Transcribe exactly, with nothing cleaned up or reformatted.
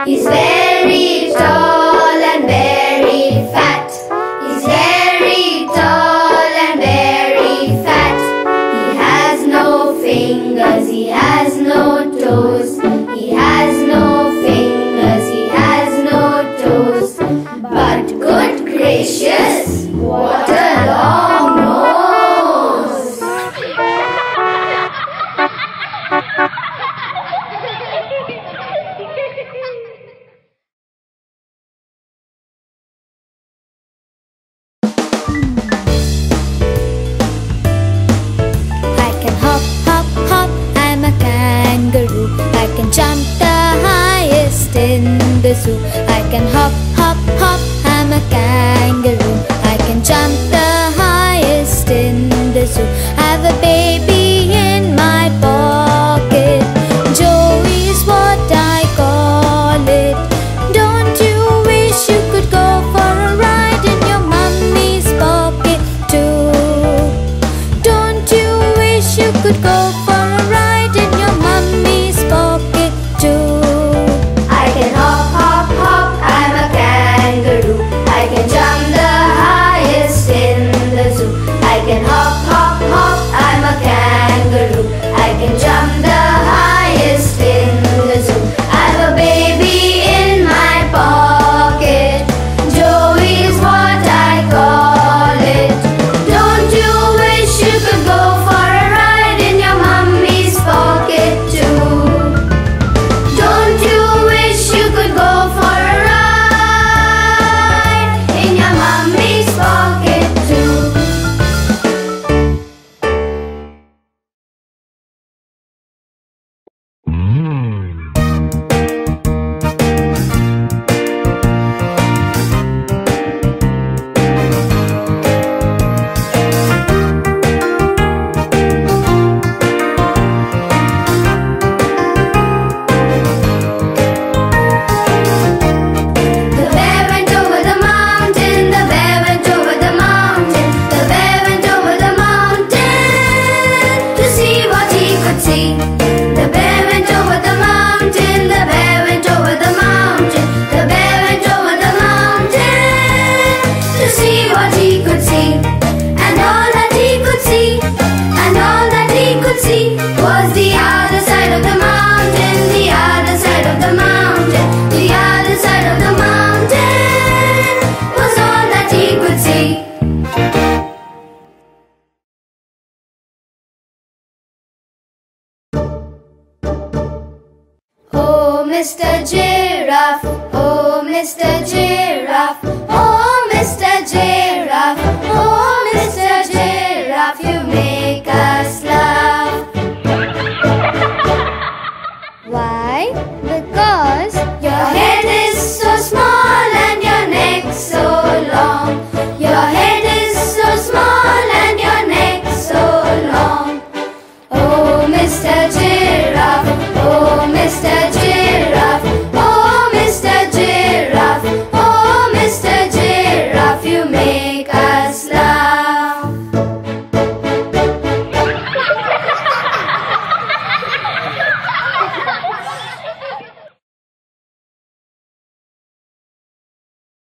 He's very tall and very fat. He's very tall and very fat. He has no fingers, he has no toes. He has no fingers, he has no toes. But good gracious, what a long nose! I can hop, hop, hop, I'm a kangaroo. I can jump the highest in the zoo. I can hop, hop, hop, I'm a kangaroo. I can jump the highest in the zoo. I have a baby in my pocket. Joey is what I call it. Don't you wish you could go for a ride in your mummy's pocket too? Don't you wish you could go for a ride in your mummy's pocket too? I can hop, hop, hop, I'm a kangaroo. I can jump the highest in the zoo. I can hop, hop, hop, I'm a kangaroo. I can jump the highest in the zoo. I have a baby in my pocket. Joey is what I call it. Don't you wish you could go for a ride in your mummy's pocket too? Don't you wish you could go for a ride in your mummy's pocket too? The bear went over the mountain, the bear went over the mountain, the bear went over the mountain to see what he could see. The bear went over the mountain, the bear went over the mountain, the bear went over the mountain to see what he could see. And all that he could see, and all that he could see was the other side of the mountain, the other side of the mountain, the other side of the mountain was all that he could see. Oh, Mister Giraffe, oh, Mister Giraffe, oh, Mister Giraffe, oh,